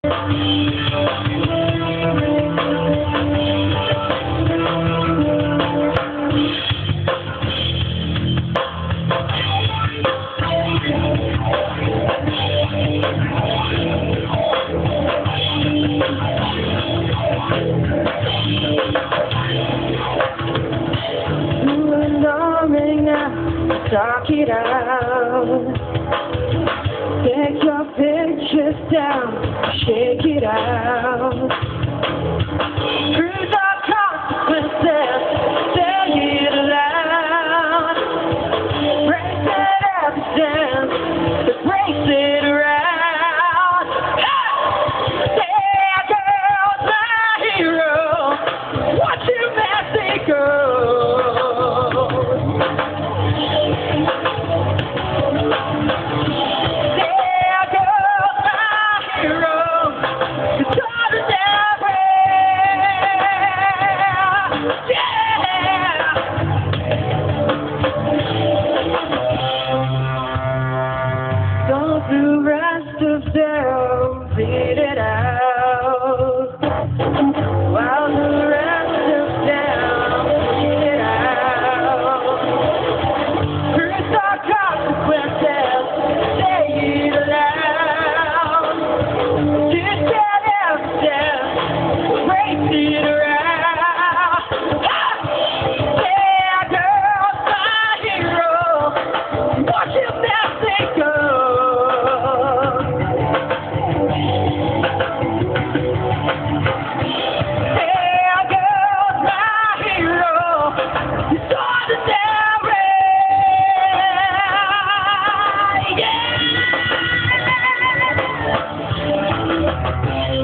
Talk it out. Take your pictures down. Shake it out. Through the consequences, say it aloud. Break that absence, embrace it around. Yeah, girl's my hero. Watch him as they go. The rest of them read it out, while the rest of them read it out. Through the consequences, say it aloud. Just that evidence, embrace it around. Yeah, girl's my hero. Watch him as they go. Yeah.